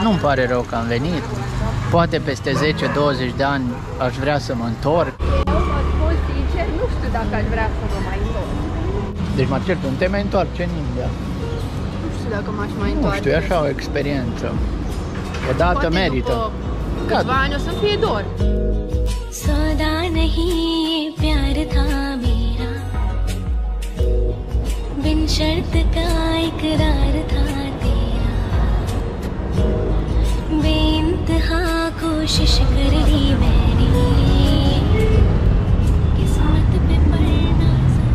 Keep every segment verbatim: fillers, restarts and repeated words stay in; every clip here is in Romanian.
nu-mi pare rău că am venit. Poate peste zece douăzeci de ani aș vrea să mă întorc. Eu, sincer, nu știu dacă aș vrea să mă mai întorc. Deci, Marcel, tu nu te mai întoarce în India? Nu știu dacă m-aș mai Nu întoarce. știu, e așa o experiență. Odată Poate merită. După câțiva ani o să-mi fie dor. सौदा नहीं ये प्यार था मेरा बिन शर्त का इकरार था तेरा बेइंतहा कोशिश कर ली मैंने किस्मत पे पड़ना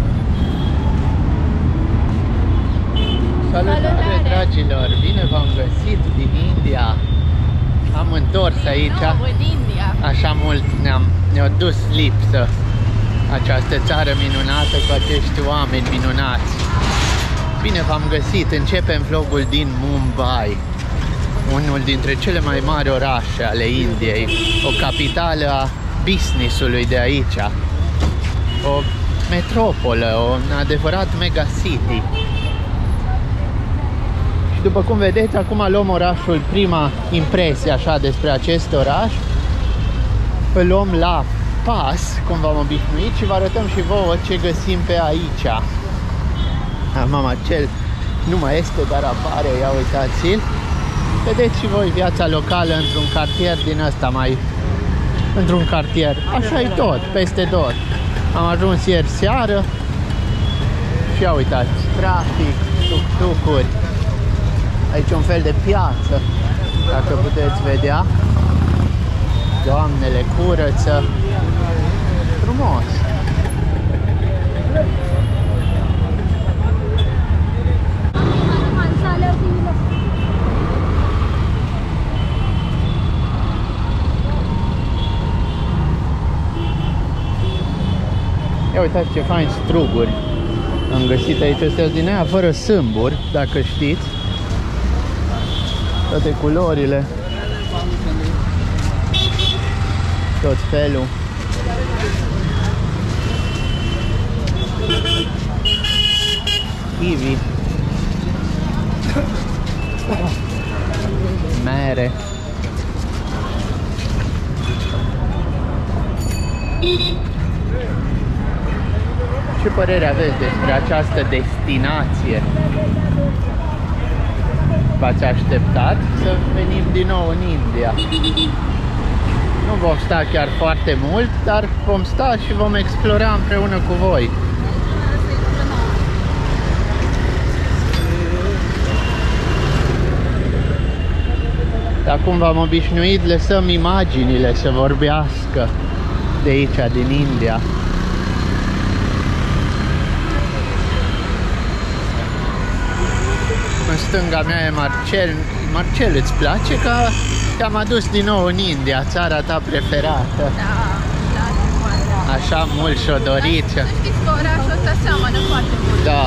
Salutare, dragilor! Bine v-am găsit din India! Am întors aici. Nu, în India. Așa mult ne-am ne-a dus lipsă această țară minunată cu acești oameni minunați. Bine v-am găsit! Începem vlogul din Mumbai, unul dintre cele mai mari orașe ale Indiei, o capitală a business-ului de aici, o metropolă, un adevărat mega city. După cum vedeți, acum luăm orașul, prima impresie așa despre acest oraș. Îl luăm la pas, cum v-am obișnuit, și vă arătăm și vouă ce găsim pe aici. Ah, mama, cel nu mai este, dar apare, ia uitați-l. Vedeți și voi viața locală într-un cartier din ăsta mai... Într-un cartier, așa-i tot, peste tot. Am ajuns ieri seară și ia uitați, trafic, tuk-tucuri. Aici un fel de piață, dacă puteți vedea. Doamnele curăță. Frumos! Ia uitați ce fain struguri am găsit aici. Astea din aia fără sâmburi, dacă știți. Toate culorile, tot felul. Kiwi, mere. Ce părere aveți despre această destinație? V-ați așteptat să venim din nou în India? Nu vom sta chiar foarte mult, dar vom sta și vom explora împreună cu voi. Acum v-am obișnuit, lăsăm imaginile să vorbească de aici, din India. În stânga mea e Marcel. Marcel, îți place că te-am adus din nou în India, țara ta preferată? Da, da, așa mult și-o dorit. Să știți că orașul ăsta seamănă foarte mult. Da.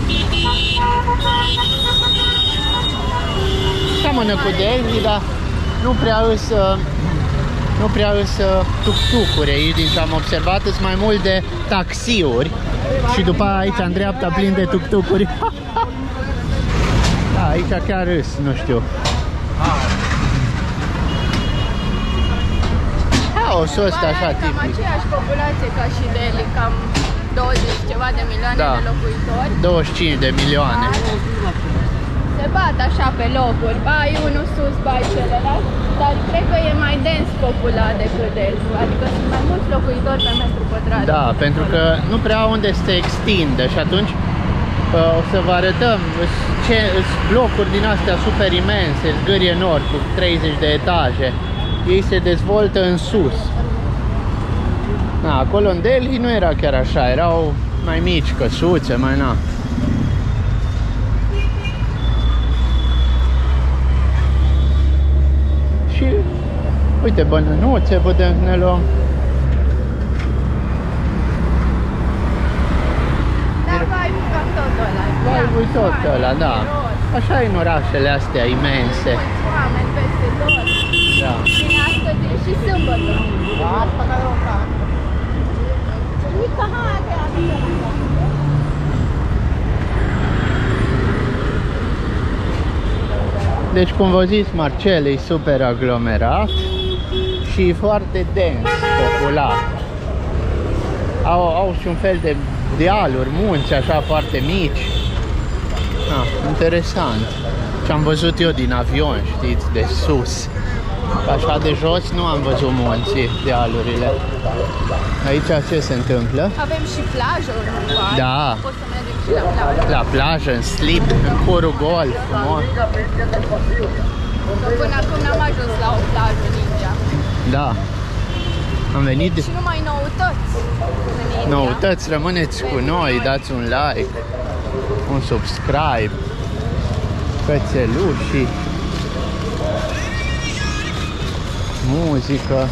Seamănă cu Delhi, dar nu prea îs, nu prea îs tuk-tucuri aici, din ce am observat, sunt mai mult de taxiuri. Și după aici, în dreapta, plin de tuk-tucuri. Da, aici chiar râs, nu știu. Haosul ăsta așa tipic. Cam aceeași populație ca și Delhi, cam douăzeci ceva de milioane Da. de locuitori. douăzeci și cinci de milioane. Se bat așa pe locuri, bai unul sus, bai celălalt, dar cred că e mai dens populat decât Delhi, adică sunt mai mulți locuitori pe metru pătrat. Da, pentru că nu prea au unde să se extinde și atunci o să vă arătăm ce blocuri din astea super imense, zgârie enorm cu treizeci de etaje. Ei se dezvoltă în sus. Na, acolo în Delhi nu era chiar așa, erau mai mici căsuțe, mai na. Și uite, bănănuțe putem să ne luăm. Dar vibe-ul cam tot ăla. Vibe-ul tot ăla, da. Așa e în orașele astea imense. Oameni peste tot. Da. Și astăzi e și sâmbătă. Deci, cum vă zis, Marcel e super aglomerat și foarte dens, populat. Au, au și un fel de dealuri, munți, așa, foarte mici. Ah, interesant. Ce am văzut eu din avion, știți, de sus. Așa de jos nu am văzut munții, dealurile. Aici ce se întâmplă? Avem și plajă urmă. Da. Poți să mergem și la plajă. La plajă, în slip, în curul gol, frumos. Până acum n-am ajuns la o plajă ninja. Da. Am venit de Și numai noutăți în India. noutăți, rămâneți cu noi, dați un like, un subscribe, cățelușii, muzică.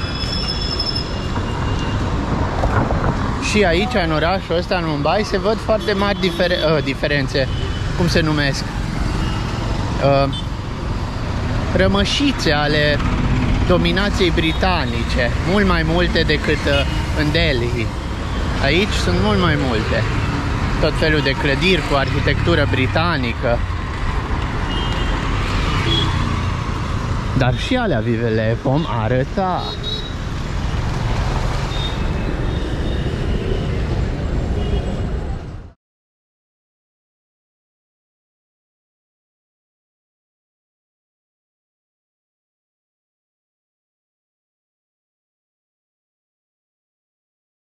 Și aici, în orașul ăsta, în Mumbai, se văd foarte mari difer uh, diferențe, cum se numesc, uh, rămășițe ale dominației britanice, mult mai multe decât uh, în Delhi. Aici sunt mult mai multe, tot felul de clădiri cu arhitectură britanică. Dar și alea vi le vom arăta.